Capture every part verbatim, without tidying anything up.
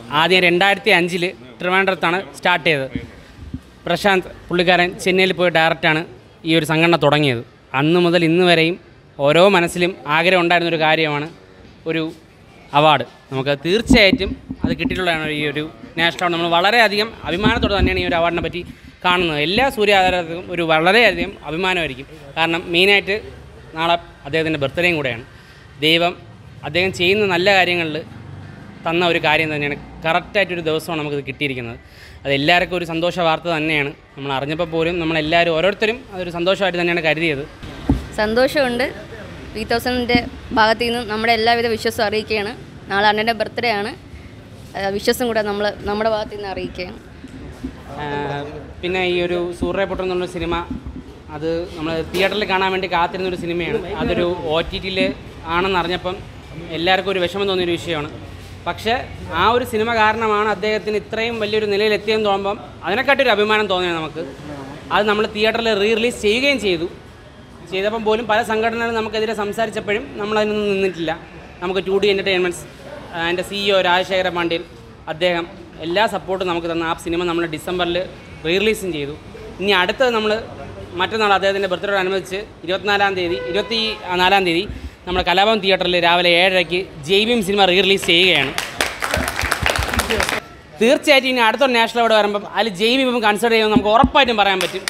ആദ്യം രണ്ടായിരത്തി അഞ്ചിൽ ട്രിവാൻഡ്രത്താണ് സ്റ്റാർട്ട് ചെയ്തത്. പ്രശാന്ത് പുള്ളിക്കാരൻ ചെന്നൈയിൽ പോയി ഡയറക്റ്റാണ് ഈ ഒരു സംഘടന തുടങ്ങിയത്. അന്ന് മുതൽ ഇന്ന് വരെയും ഓരോ മനസ്സിലും ആഗ്രഹം ഉണ്ടായിരുന്നൊരു കാര്യമാണ് ഒരു അവാർഡ്. നമുക്ക് തീർച്ചയായിട്ടും അത് കിട്ടിയിട്ടുള്ളതാണ് ഈ ഒരു നാഷണൽ അവാർഡ്. നമ്മൾ വളരെയധികം അഭിമാനത്തോടെ തന്നെയാണ് ഈ ഒരു അവാർഡിനെ പറ്റി കാണുന്നത്. എല്ലാ സൂര്യ ആരാധകർക്കും ഒരു വളരെയധികം അഭിമാനമായിരിക്കും. കാരണം മെയിനായിട്ട് നാളെ അദ്ദേഹത്തിൻ്റെ ബർത്ത്ഡേയും കൂടെയാണ്. ദൈവം അദ്ദേഹം ചെയ്യുന്ന നല്ല കാര്യങ്ങളിൽ തന്ന ഒരു കാര്യം തന്നെയാണ്. കറക്റ്റായിട്ടൊരു ദിവസമാണ് നമുക്കിത് കിട്ടിയിരിക്കുന്നത്. അത് എല്ലാവർക്കും ഒരു സന്തോഷ വാർത്ത തന്നെയാണ്. നമ്മൾ അറിഞ്ഞപ്പോൾ പോലും നമ്മളെല്ലാവരും ഓരോരുത്തരും അതൊരു സന്തോഷമായിട്ട് തന്നെയാണ് കരുതിയത്. സന്തോഷമുണ്ട്. ത്രീ തൗസൻഡിൻ്റെ ഭാഗത്തു നിന്നും നമ്മുടെ എല്ലാവിധ വിശ്വാസം അറിയിക്കുകയാണ്. നാളെ അണ്ണൻ്റെ ബർത്ത്ഡേ ആണ്. വിശ്വാസം കൂടെ നമ്മൾ നമ്മുടെ ഭാഗത്തു നിന്ന് അറിയിക്കുകയാണ്. പിന്നെ ഈ ഒരു സൂര്യപുത്രൻ എന്നുള്ളൊരു സിനിമ അത് നമ്മൾ തിയേറ്ററിൽ കാണാൻ വേണ്ടി കാത്തിരുന്നൊരു സിനിമയാണ്. അതൊരു ഒ ടി ടിയിൽ ആണെന്ന് അറിഞ്ഞപ്പം എല്ലാവർക്കും ഒരു വിഷമം തോന്നിയൊരു വിഷയമാണ്. പക്ഷേ ആ ഒരു സിനിമ കാരണമാണ് അദ്ദേഹത്തിന് ഇത്രയും വലിയൊരു നിലയിലെത്തിയെന്ന് തോന്നുമ്പം അതിനെക്കാട്ടൊരു അഭിമാനം തോന്നിയത് നമുക്ക്. അത് നമ്മൾ തിയേറ്ററിൽ റീ റിലീസ് ചെയ്യുകയും ചെയ്തു. ചെയ്തപ്പം പോലും പല സംഘടനകളും നമുക്കെതിരെ സംസാരിച്ചപ്പോഴും നമ്മളതിനൊന്നും നിന്നിട്ടില്ല. നമുക്ക് ടു ഡി എൻ്റർടൈൻമെൻറ്റ്സ് അതിൻ്റെ സിഇഒ രാജശേഖര പാണ്ഡ്യൻ അദ്ദേഹം എല്ലാ സപ്പോർട്ടും നമുക്ക് തന്ന ആ സിനിമ നമ്മൾ ഡിസംബറിൽ റീ റിലീസും ചെയ്തു. ഇനി അടുത്തത് നമ്മൾ മറ്റന്നാൾ അദ്ദേഹത്തിൻ്റെ ബർത്ത്ഡേയോട് അനുബന്ധിച്ച് ഇരുപത്തിനാലാം തീയതി ഇരുപത്തി നാലാം തീയതി നമ്മുടെ കലാഭവൻ തിയേറ്ററിൽ രാവിലെ ഏഴരയ്ക്ക് ജെയ്ബീം സിനിമ റീ റിലീസ് ചെയ്യുകയാണ്. തീർച്ചയായിട്ടും ഇനി അടുത്തൊരു നാഷണൽ അവാർഡ് വരുമ്പം അതിൽ ജെയ്ബീം കൺസിഡർ ചെയ്യുമ്പോൾ നമുക്ക് ഉറപ്പായിട്ടും പറയാൻ പറ്റും.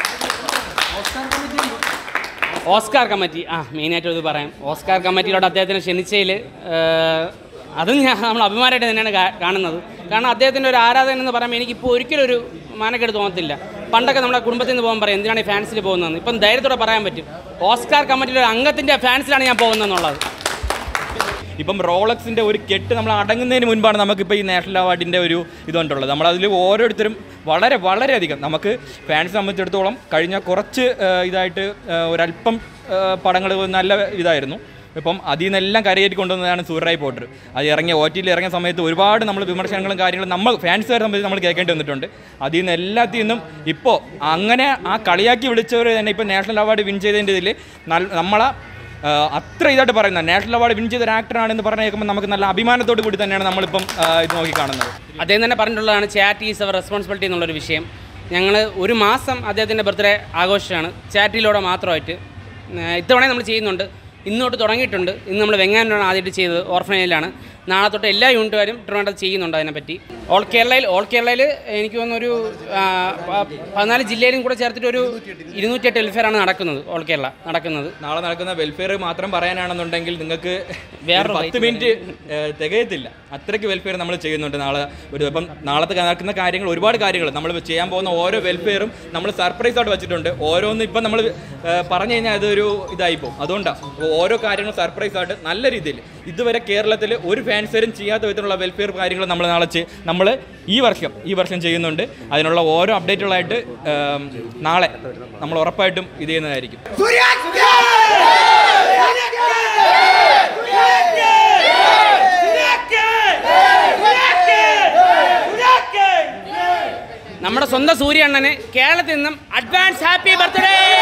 ഓസ്കാർ കമ്മിറ്റി ആ മെയിനായിട്ടും ഇത് പറയാം. ഓസ്കാർ കമ്മിറ്റിയിലോട്ട് അദ്ദേഹത്തിനെ ക്ഷണിച്ചതിൽ അതും ഞാൻ നമ്മൾ അഭിമാനമായിട്ട് തന്നെയാണ് കാണുന്നത്. കാരണം അദ്ദേഹത്തിൻ്റെ ഒരു ആരാധകൻ എന്ന് പറയുമ്പോൾ എനിക്കിപ്പോൾ ഒരിക്കലും ഒരു മാനക്കേട് തോന്നത്തില്ല. പണ്ടൊക്കെ നമ്മുടെ കുടുംബത്തിൽ നിന്ന് പോകാൻ പറയും എന്തിനാണ് ഈ ഫാൻസിൽ പോകുന്നതെന്ന്. ഇപ്പം ധൈര്യത്തോടെ പറയാൻ പറ്റും ഓസ്കാർ കമ്മിറ്റിയിലെ ഒരു അംഗത്തിൻ്റെ ഫാൻസിലാണ് ഞാൻ പോകുന്നതെന്നുള്ളത്. ഇപ്പം റോളക്സിൻ്റെ ഒരു കെട്ട് നമ്മൾ അടങ്ങുന്നതിന് മുൻപാണ് നമുക്കിപ്പോൾ ഈ നാഷണൽ അവാർഡിൻ്റെ ഒരു ഇതുകൊണ്ടുള്ളത്. നമ്മളതിൽ ഓരോരുത്തരും വളരെ വളരെയധികം നമുക്ക് ഫാൻസ് സംബന്ധിച്ചിടത്തോളം കഴിഞ്ഞ കുറച്ച് ഇതായിട്ട് ഒരല്പം പടങ്ങൾ നല്ല ഇതായിരുന്നു. ഇപ്പം അതിൽ നിന്നെല്ലാം കരയേറ്റി കൊണ്ടുവന്നതാണ് സൂര്യപുത്രൻ. അത് ഇറങ്ങിയ ഒ ടി ടിയിൽ ഇറങ്ങിയ സമയത്ത് ഒരുപാട് നമ്മൾ വിമർശനങ്ങളും കാര്യങ്ങളും നമ്മൾ ഫാൻസുകാരെ സംബന്ധിച്ച് നമ്മൾ കേൾക്കേണ്ടി വന്നിട്ടുണ്ട്. അതിൽ നിന്ന് എല്ലാത്തിൽ നിന്നും ഇപ്പോൾ അങ്ങനെ ആ കളിയാക്കി വിളിച്ചവർ തന്നെ ഇപ്പോൾ നാഷണൽ അവാർഡ് വിൻ ചെയ്തതിൻ്റെ ഇതിൽ നമ്മളെ അത്ര ഇതായിട്ട് പറയുന്നത് നാഷണൽ അവാർഡ് വിൻ ചെയ്ത ഒരു ആക്ടറാണെന്ന് പറഞ്ഞു കേൾക്കുമ്പോൾ നമുക്ക് നല്ല അഭിമാനത്തോടു കൂടി തന്നെയാണ് നമ്മളിപ്പം ഇത് നോക്കിക്കാണുന്നത്. അദ്ദേഹം തന്നെ പറഞ്ഞിട്ടുള്ളതാണ് ചാരിറ്റി ഈസ് അവർ റെസ്പോൺസിബിലിറ്റി എന്നുള്ളൊരു വിഷയം. ഞങ്ങൾ ഒരു മാസം അദ്ദേഹത്തിൻ്റെ ബർത്ത്ഡേ ആഘോഷമാണ് ചാരിറ്റിയിലൂടെ മാത്രമായിട്ട്. ഇത്തവണ നമ്മൾ ചെയ്യുന്നുണ്ട്. ഇന്നോട്ട് തുടങ്ങിയിട്ടുണ്ട്. ഇന്ന് നമ്മൾ വെങ്ങാനാണ് ആദ്യമായിട്ട് ചെയ്തത്. ഓർഫനേജിലാണ്. നാളെ തൊട്ട് എല്ലാ യൂണിറ്റുകാരും ട്രിവാൻഡ്രത്ത് ചെയ്യുന്നുണ്ട് അതിനെപ്പറ്റി. ഓൾ കേരളയിൽ ഓൾ കേരളയിൽ എനിക്ക് തോന്നുന്നൊരു പതിനാല് ജില്ലയിലും കൂടെ ചേർത്തിട്ട് ഒരു ഇരുന്നൂറ്റിയെട്ട് വെൽഫെയറാണ് നടക്കുന്നത്. ഓൾ കേരള നടക്കുന്നത്. നാളെ നടക്കുന്ന വെൽഫെയർ മാത്രം പറയാനാണെന്നുണ്ടെങ്കിൽ നിങ്ങൾക്ക് വേറെ പത്ത് മിനിറ്റ് തികയത്തില്ല. അത്രയ്ക്ക് വെൽഫെയർ നമ്മൾ ചെയ്യുന്നുണ്ട് നാളെ. ഒരു ഇപ്പം നാളത്തെ നടക്കുന്ന കാര്യങ്ങൾ ഒരുപാട് കാര്യങ്ങൾ നമ്മൾ ചെയ്യാൻ പോകുന്ന ഓരോ വെൽഫെയറും നമ്മൾ സർപ്രൈസായിട്ട് വെച്ചിട്ടുണ്ട്. ഓരോന്നും ഇപ്പം നമ്മൾ പറഞ്ഞു കഴിഞ്ഞാൽ അതൊരു ഇതായിപ്പോൾ. അതുകൊണ്ടാണ് ഓരോ കാര്യങ്ങളും സർപ്രൈസായിട്ട് നല്ല രീതിയിൽ ഇതുവരെ കേരളത്തിൽ ഒരു ഫാൻസരും ചെയ്യാത്ത വിധത്തിലുള്ള വെൽഫെയർ കാര്യങ്ങൾ നമ്മൾ നാളെ നമ്മൾ ഈ വർഷം ഈ വർഷം ചെയ്യുന്നുണ്ട്. അതിനുള്ള ഓരോ അപ്ഡേറ്റുകളായിട്ട് നാളെ നമ്മൾ ഉറപ്പായിട്ടും ഇത് ചെയ്യുന്നതായിരിക്കും. നമ്മുടെ സ്വന്തം സൂര്യ അണ്ണന് കേരളത്തിൽ നിന്നും അഡ്വാൻസ് ഹാപ്പി ബർത്ത്ഡേ.